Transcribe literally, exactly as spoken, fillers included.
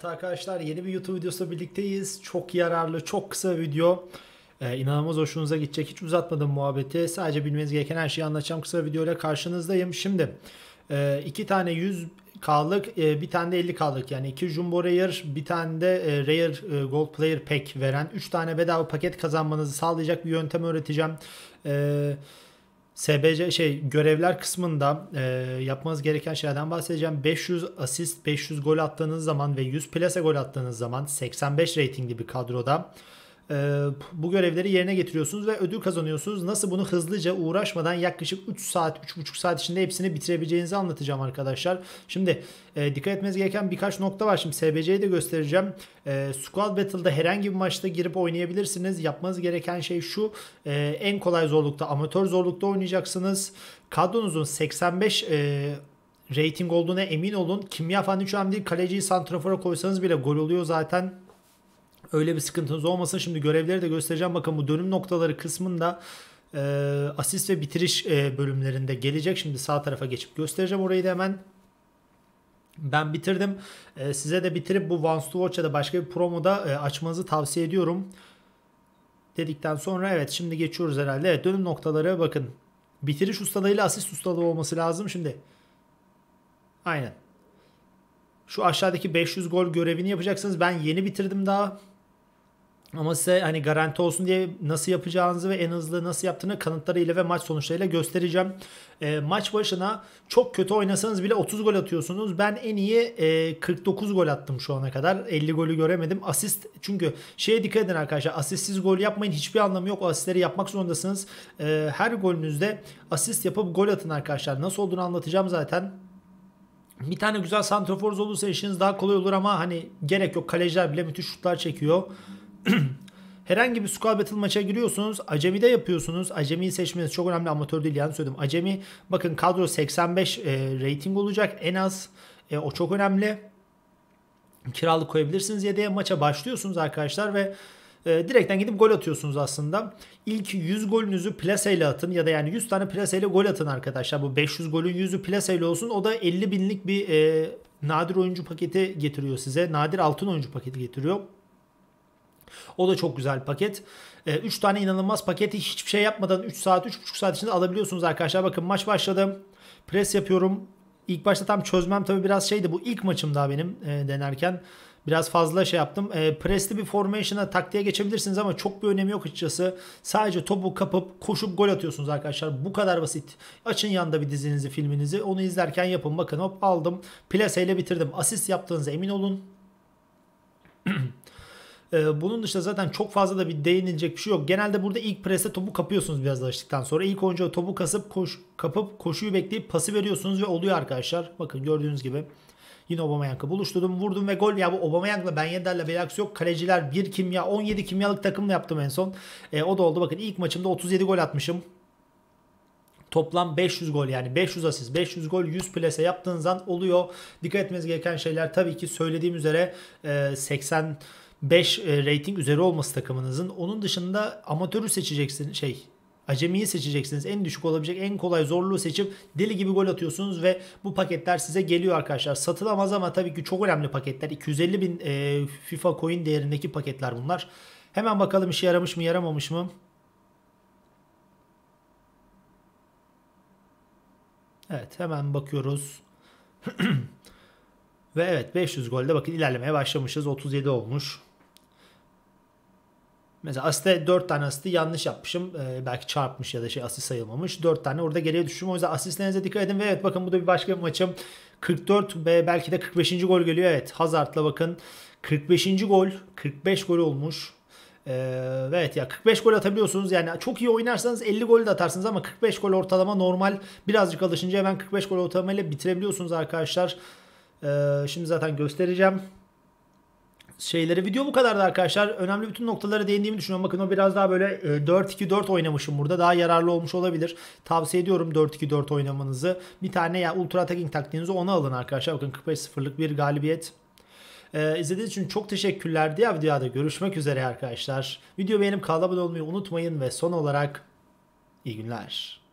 arkadaşlar, yeni bir YouTube videosu birlikteyiz. Çok yararlı, çok kısa bir video. Ee, inanılmaz hoşunuza gidecek. Hiç uzatmadım muhabbeti. Sadece bilmeniz gereken her şeyi anlatacağım kısa bir videoyla karşınızdayım. Şimdi e, iki tane yüz K'lık, e, bir tane de elli K'lık, yani iki Jumbo Rare, bir tane de e, Rare e, Gold Player Pack veren üç tane bedava paket kazanmanızı sağlayacak bir yöntem öğreteceğim. Eee S B C şey görevler kısmında e, yapmanız gereken şeylerden bahsedeceğim. beş yüz asist, beş yüz gol attığınız zaman ve yüz plase gol attığınız zaman seksen beş ratingli bir kadroda e, bu görevleri yerine getiriyorsunuz ve ödül kazanıyorsunuz. Nasıl bunu hızlıca, uğraşmadan yaklaşık üç saat, üç buçuk saat içinde hepsini bitirebileceğinizi anlatacağım arkadaşlar. Şimdi e, dikkat etmeniz gereken birkaç nokta var. Şimdi S B C'yi de göstereceğim. E, Squad Battle'da herhangi bir maçta girip oynayabilirsiniz. Yapmanız gereken şey şu: e, en kolay zorlukta, amatör zorlukta oynayacaksınız. Kadronuzun seksen beş e, rating olduğuna emin olun. Kimya falan hiç önemli değil. Kaleciyi santrafora koysanız bile gol oluyor zaten. Öyle bir sıkıntınız olmasın. Şimdi görevleri de göstereceğim. Bakın, bu dönüm noktaları kısmında e, asist ve bitiriş e, bölümlerinde gelecek. Şimdi sağ tarafa geçip göstereceğim orayı da hemen. Ben bitirdim. E, size de bitirip bu Once to Watch ya da başka bir promoda e, açmanızı tavsiye ediyorum. Dedikten sonra evet, şimdi geçiyoruz herhalde. Evet, dönüm noktaları bakın. Bitiriş ustalığıyla asist ustalığı olması lazım. Şimdi aynen. Şu aşağıdaki beş yüz gol görevini yapacaksınız. Ben yeni bitirdim daha. Ama size hani garanti olsun diye nasıl yapacağınızı ve en hızlı nasıl yaptığını kanıtlarıyla ve maç sonuçlarıyla göstereceğim. E, maç başına çok kötü oynasanız bile otuz gol atıyorsunuz. Ben en iyi e, kırk dokuz gol attım şu ana kadar. elli golü göremedim. Asist, çünkü şeye dikkat edin arkadaşlar. Asistsiz gol yapmayın. Hiçbir anlamı yok. O asistleri yapmak zorundasınız. E, her golünüzde asist yapıp gol atın arkadaşlar. Nasıl olduğunu anlatacağım zaten. Bir tane güzel santraforunuz olursa işiniz daha kolay olur ama hani gerek yok. Kaleciler bile müthiş şutlar çekiyor. Herhangi bir Squad Battle maça giriyorsunuz. Acemi'de yapıyorsunuz. Acemi'yi seçmeniz çok önemli. Amatör değil, yani söyledim. Acemi, bakın kadro seksen beş e, rating olacak en az. E, o çok önemli. Kiralık koyabilirsiniz yedeğe. Maça başlıyorsunuz arkadaşlar ve e, direkten gidip gol atıyorsunuz aslında. İlk yüz golünüzü plaseyle atın ya da yani yüz tane plaseyle gol atın arkadaşlar. Bu beş yüz golün yüzü plaseyle olsun. O da elli binlik bir e, nadir oyuncu paketi getiriyor size. Nadir altın oyuncu paketi getiriyor. O da çok güzel paket. üç tane inanılmaz paketi hiçbir şey yapmadan üç saat, üç buçuk saat içinde alabiliyorsunuz arkadaşlar. Bakın, maç başladı. Pres yapıyorum. İlk başta tam çözmem tabii biraz şeydi. Bu ilk maçım daha benim e, denerken. Biraz fazla şey yaptım. E, presli bir formation'a, taktiğe geçebilirsiniz ama çok bir önemi yok açıkçası. Sadece topu kapıp koşup gol atıyorsunuz arkadaşlar. Bu kadar basit. Açın yanında bir dizinizi, filminizi. Onu izlerken yapın. Bakın, hop aldım. Plaseyle bitirdim. Asist yaptığınıza emin olun. Bunun dışında zaten çok fazla da bir değinilecek bir şey yok. Genelde burada ilk preste topu kapıyorsunuz biraz alıştıktan sonra. İlk oyuncu topu kasıp koş, kapıp koşuyu bekleyip pası veriyorsunuz ve oluyor arkadaşlar. Bakın, gördüğünüz gibi yine Aubameyang'la buluşturdum, vurdum ve gol. Ya bu Aubameyang'la Ben Yedder'le bir alakası yok. Kaleciler bir kimya, on yedi kimyalık takımla yaptım en son. E, o da oldu. Bakın, ilk maçımda otuz yedi gol atmışım. Toplam beş yüz gol, yani beş yüz asist, beş yüz gol, yüz plase yaptığınız an oluyor. Dikkat etmeniz gereken şeyler tabii ki söylediğim üzere e, seksen beş rating üzeri olması takımınızın. Onun dışında amatörü seçeceksiniz, şey acemiyi seçeceksiniz. En düşük olabilecek, en kolay zorluğu seçip deli gibi gol atıyorsunuz ve bu paketler size geliyor arkadaşlar. Satılamaz ama tabii ki çok önemli paketler. iki yüz elli bin e, FIFA coin değerindeki paketler bunlar. Hemen bakalım işe yaramış mı, yaramamış mı? Evet, hemen bakıyoruz. Ve evet, beş yüz golde bakın ilerlemeye başlamışız. otuz yedi olmuş. Mesela asiste dört tane asisti yanlış yapmışım. Ee, belki çarpmış ya da şey asist sayılmamış. dört tane orada geriye düşmüş. O yüzden asistlerinize dikkat edin. Ve evet, bakın bu da bir başka bir maçım. kırk dört ve belki de kırk beşinci gol geliyor. Evet, Hazard'la bakın. kırk beşinci gol. kırk beş gol olmuş. Ee, evet ya, kırk beş gol atabiliyorsunuz. Yani çok iyi oynarsanız elli gol de atarsınız ama kırk beş gol ortalama normal. Birazcık alışınca hemen kırk beş gol ortalamayla bitirebiliyorsunuz arkadaşlar. Ee, şimdi zaten göstereceğim şeyleri. Video bu kadardı arkadaşlar. Önemli bütün noktalara değindiğimi düşünüyorum. Bakın, o biraz daha böyle dört iki dört oynamışım burada. Daha yararlı olmuş olabilir. Tavsiye ediyorum dört iki dört oynamanızı. Bir tane ya ultra attacking taktiğinizi ona alın arkadaşlar. Bakın, kırk beş sıfırlık bir galibiyet. Ee, izlediğiniz için çok teşekkürler. Diğer videoda görüşmek üzere arkadaşlar. Video beğenip kanala abone olmayı unutmayın ve son olarak iyi günler.